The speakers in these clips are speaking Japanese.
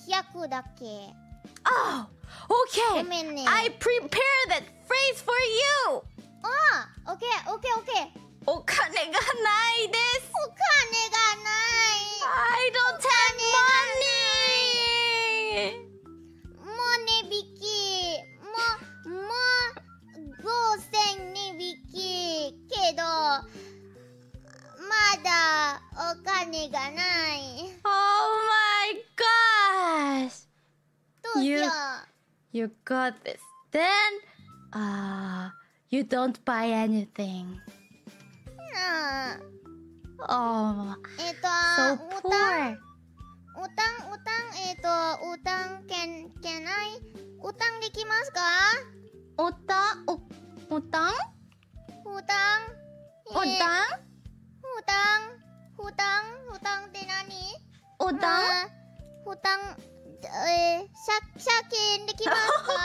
100だけ。 Oh, okay. ごめんね。 I prepared that phrase for you. ああ、オッケーオッケーオッケー。 お金がないです。 お金がない。 I don't have money. もう値引き。もう5000値引き。けど、まだお金がない。 Oh my gosh. どうしよう。 You got this. Then, you don't buy anything. なあ。 Oh, so お poor. can I おたんできますか？ おたん？ おたん？ おたんって何？ おたん？ おたん、借金できますか？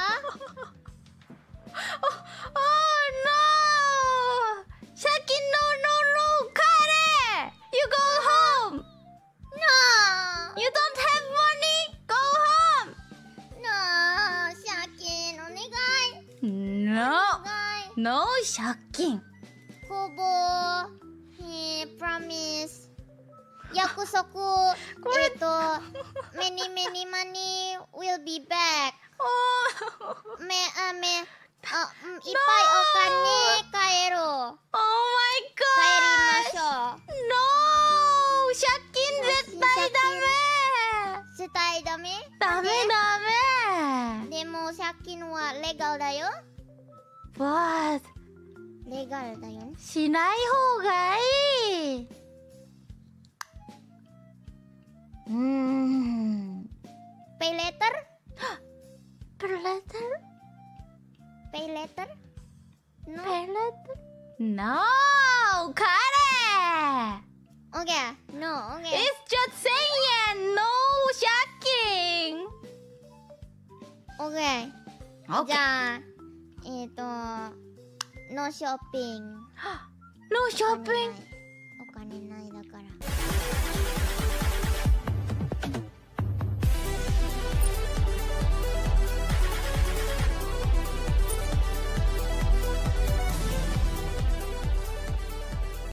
Oh no! 借金 no,帰れ! You go home! No! You don't have money? Go home! No! 借金お願い。 No! お願い。 No 借金。 Kobo, promise. 約束。many money will be back. いっぱいお金帰ろう。 Oh my 帰りま god! しょう。 No! 借金絶対ダ絶対ダメ？ メ！ダメ！ でも借金はレガルだよ。 What? レガルだよね。 しない方がいい。 Pay later? Pay later? Pay later? No? Pay later? No! 彼 Okay. No. Okay. It's just 1000 円 No 借金 Okay. Okay. じゃあ、No shopping. No shopping?